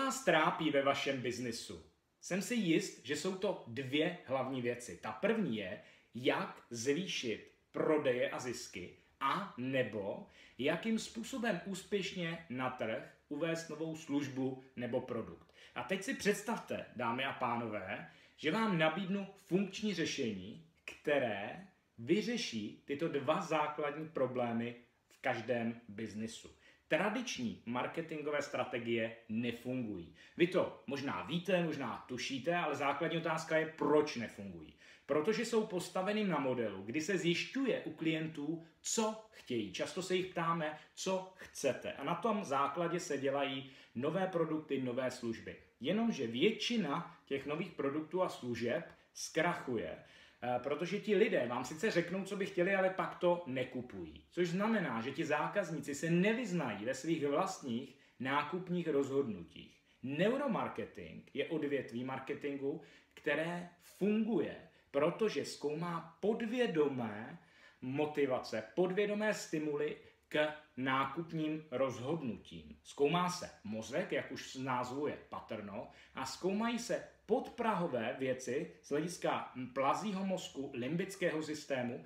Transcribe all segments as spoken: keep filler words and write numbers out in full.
vás trápí ve vašem biznisu? Jsem si jist, že jsou to dvě hlavní věci. Ta první je, jak zvýšit prodeje a zisky, a nebo jakým způsobem úspěšně na trh uvést novou službu nebo produkt. A teď si představte, dámy a pánové, že vám nabídnu funkční řešení, které vyřeší tyto dva základní problémy v každém biznisu. Tradiční marketingové strategie nefungují. Vy to možná víte, možná tušíte, ale základní otázka je, proč nefungují. Protože jsou postaveny na modelu, kdy se zjišťuje u klientů, co chtějí. Často se jich ptáme, co chcete. A na tom základě se dělají nové produkty, nové služby. Jenomže většina těch nových produktů a služeb zkrachuje, protože ti lidé vám sice řeknou, co by chtěli, ale pak to nekupují. Což znamená, že ti zákazníci se nevyznají ve svých vlastních nákupních rozhodnutích. Neuromarketing je odvětví marketingu, které funguje, protože zkoumá podvědomé motivace, podvědomé stimuly k nákupním rozhodnutím. Zkoumá se mozek, jak už z názvu je patrno, a zkoumají se podprahové věci z hlediska plazího mozku, limbického systému,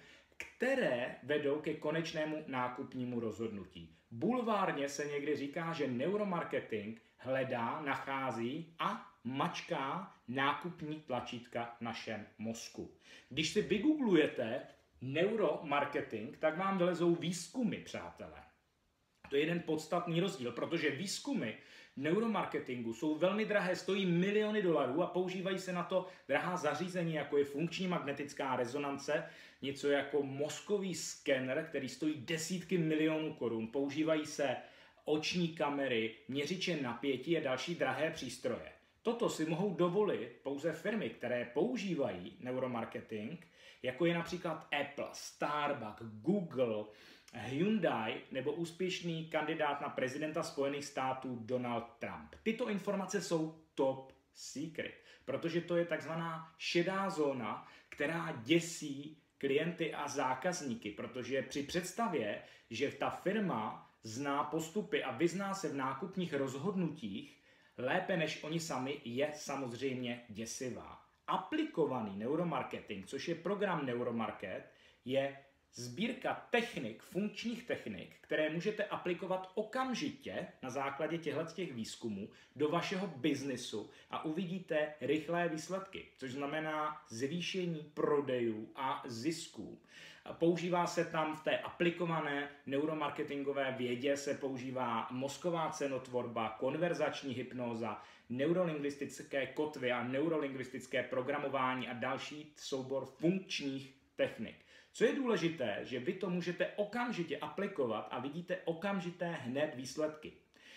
které vedou ke konečnému nákupnímu rozhodnutí. Bulvárně se někdy říká, že neuromarketing hledá, nachází a mačká nákupní tlačítka v našem mozku. Když si vygooglujete neuromarketing, tak vám vylezou výzkumy, přátelé. To je jeden podstatný rozdíl, protože výzkumy neuromarketingu jsou velmi drahé, stojí miliony dolarů a používají se na to drahá zařízení, jako je funkční magnetická rezonance, něco jako mozkový skener, který stojí desítky milionů korun. Používají se oční kamery, měřiče napětí a další drahé přístroje. Toto si mohou dovolit pouze firmy, které používají neuromarketing, jako je například Apple, Starbucks, Google, Hyundai nebo úspěšný kandidát na prezidenta Spojených států Donald Trump. Tyto informace jsou top secret, protože to je takzvaná šedá zóna, která děsí klienty a zákazníky, protože při představě, že ta firma zná postupy a vyzná se v nákupních rozhodnutích lépe než oni sami, je samozřejmě děsivá. Aplikovaný neuromarketing, což je program Neuromarket, je sbírka technik, funkčních technik, které můžete aplikovat okamžitě na základě těchto výzkumů do vašeho biznisu a uvidíte rychlé výsledky, což znamená zvýšení prodejů a zisků. Používá se tam v té aplikované neuromarketingové vědě se používá mozková cenotvorba, konverzační hypnóza, neurolingvistické kotvy a neurolingvistické programování a další soubor funkčních technik. Co je důležité, že vy to můžete okamžitě aplikovat a vidíte okamžité hned výsledky.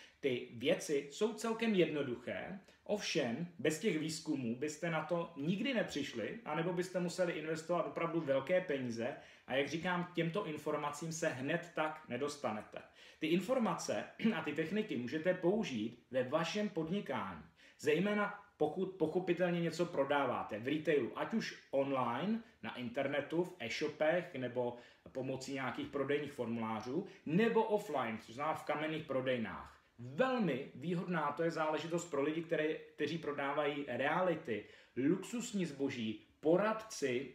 Ty věci jsou celkem jednoduché, ovšem bez těch výzkumů byste na to nikdy nepřišli, anebo byste museli investovat opravdu velké peníze a jak říkám, k těmto informacím se hned tak nedostanete. Ty informace a ty techniky můžete použít ve vašem podnikání, zejména pokud pochopitelně něco prodáváte v retailu, ať už online, na internetu, v e-shopech nebo pomocí nějakých prodejních formulářů, nebo offline, což znamená v kamenných prodejnách. Velmi výhodná to je záležitost pro lidi, které, kteří prodávají reality, luxusní zboží, poradci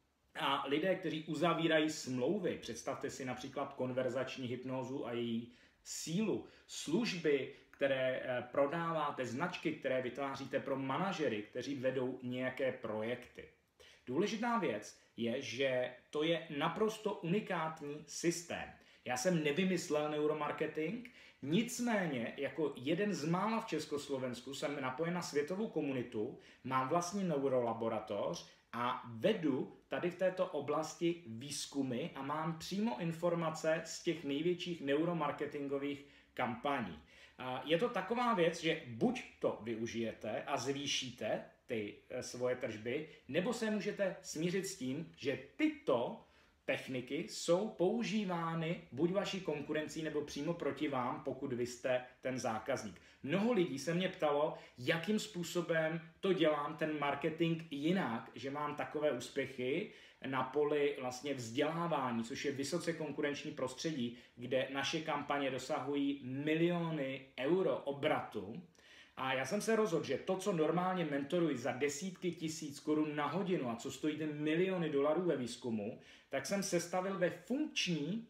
a lidé, kteří uzavírají smlouvy. Představte si například konverzační hypnózu a její sílu, služby, které prodáváte, značky, které vytváříte pro manažery, kteří vedou nějaké projekty. Důležitá věc je, že to je naprosto unikátní systém. Já jsem nevymyslel neuromarketing, nicméně jako jeden z mála v Československu jsem napojen na světovou komunitu, mám vlastní neurolaboratoř a vedu tady v této oblasti výzkumy a mám přímo informace z těch největších neuromarketingových kampaní. Je to taková věc, že buď to využijete a zvýšíte ty svoje tržby, nebo se můžete smířit s tím, že tyto techniky jsou používány buď vaší konkurencí nebo přímo proti vám, pokud vy jste ten zákazník. Mnoho lidí se mě ptalo, jakým způsobem to dělám, ten marketing jinak, že mám takové úspěchy na poli vlastně vzdělávání, což je vysoce konkurenční prostředí, kde naše kampaně dosahují miliony euro obratu A já jsem se rozhodl, že to, co normálně mentoruji za desítky tisíc korun na hodinu a co stojí ten miliony dolarů ve výzkumu, tak jsem sestavil ve funkční,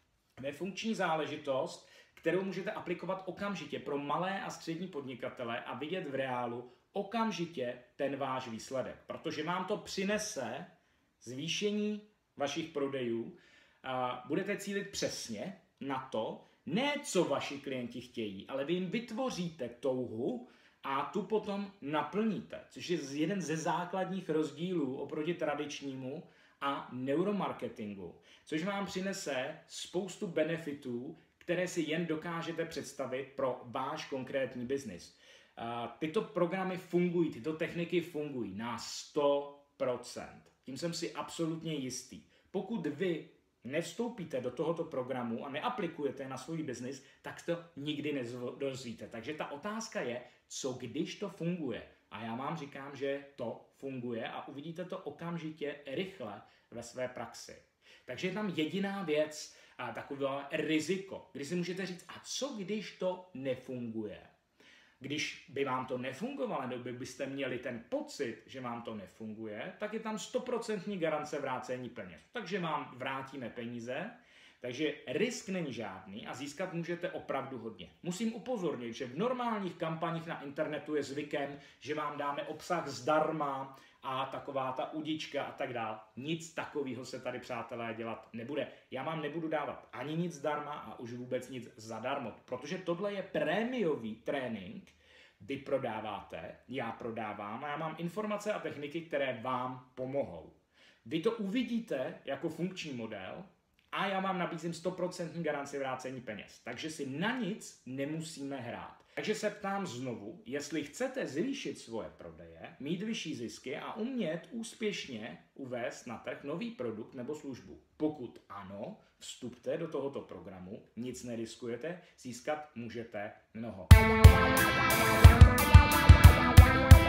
ve funkční záležitost, kterou můžete aplikovat okamžitě pro malé a střední podnikatele a vidět v reálu okamžitě ten váš výsledek. Protože vám to přinese zvýšení vašich prodejů, a budete cílit přesně na to, ne co vaši klienti chtějí, ale vy jim vytvoříte touhu a tu potom naplníte, což je jeden ze základních rozdílů oproti tradičnímu a neuromarketingu, což vám přinese spoustu benefitů, které si jen dokážete představit pro váš konkrétní biznis. Tyto programy fungují, tyto techniky fungují na sto procent. Tím jsem si absolutně jistý. Pokud vy nevstoupíte do tohoto programu a neaplikujete na svůj biznis, tak to nikdy nedozvíte. Takže ta otázka je, co když to funguje? A já vám říkám, že to funguje a uvidíte to okamžitě rychle ve své praxi. Takže je tam jediná věc, a takové riziko, kdy si můžete říct, a co když to nefunguje? Když by vám to nefungovalo, nebo byste měli ten pocit, že vám to nefunguje, tak je tam stoprocentní garance vrácení peněz. Takže vám vrátíme peníze, takže risk není žádný a získat můžete opravdu hodně. Musím upozornit, že v normálních kampaních na internetu je zvykem, že vám dáme obsah zdarma a taková ta udička a tak dál. Nic takového se tady, přátelé, dělat nebude. Já vám nebudu dávat ani nic zdarma a už vůbec nic zadarmo, protože tohle je prémiový trénink. Vy prodáváte, já prodávám a já mám informace a techniky, které vám pomohou. Vy to uvidíte jako funkční model a já vám nabízím stoprocentní garanci vrácení peněz. Takže si na nic nemusíme hrát. Takže se ptám znovu, jestli chcete zvýšit svoje prodeje, mít vyšší zisky a umět úspěšně uvést na trh nový produkt nebo službu. Pokud ano, vstupte do tohoto programu, nic neriskujete, získat můžete mnoho.